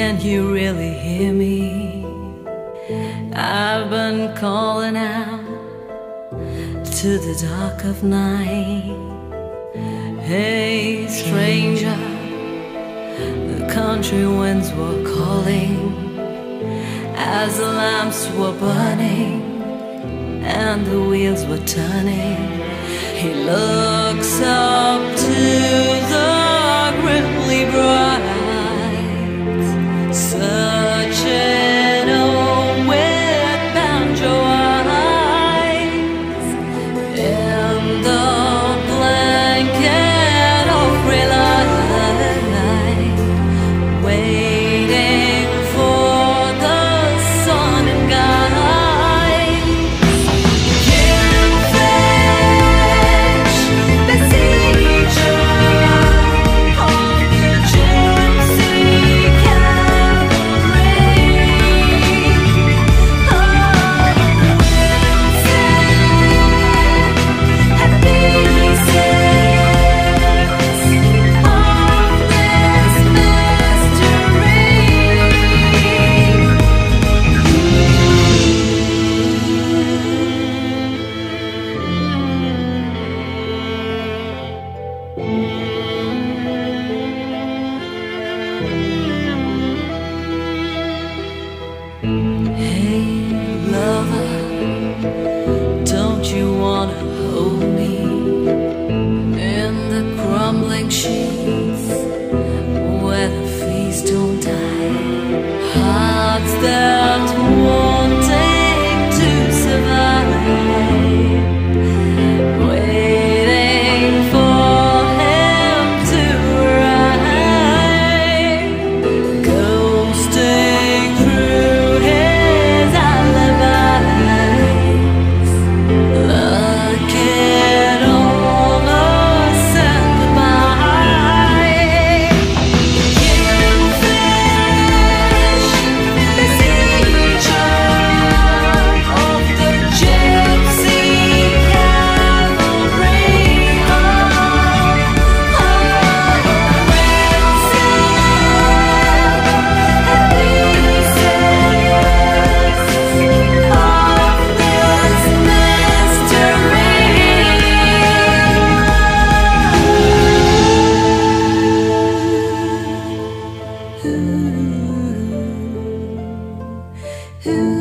Can you really hear me? I've been calling out to the dark of night. Hey stranger, the country winds were calling as the lamps were burning and the wheels were turning. He looks up to the grimly bright, searching with banjo eyes in the blanket of relight, waiting for the sun and guide. Kingfish, besieger of the gypsy cavalry, oh, and pieces of this Hey lover, don't you wanna hold me in the crumbling sheets where the feast don't die? Hearts that wanting to survive, waiting for him to arrive, ghosting through his alibis, looking almost at goodbye. Kingfish, besieger of the gypsy cavalry, oh, ooh.